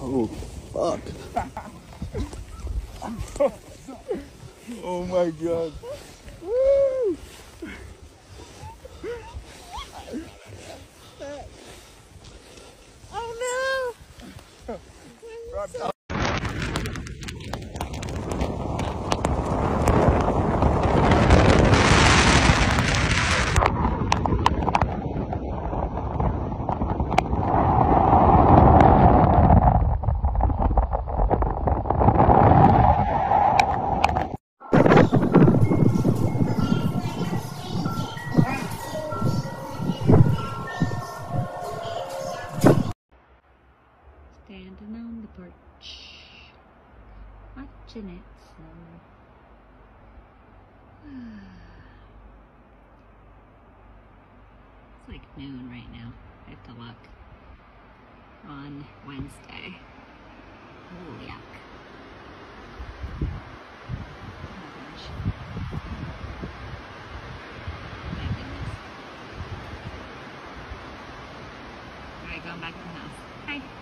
Oh, fuck. Oh my god. Woo! Oh no! Standing on the porch, watching it snow. It's like noon right now. I have to look. On Wednesday. Oh, yuck. Oh my gosh. My goodness. Alright, going back to the house. Hi.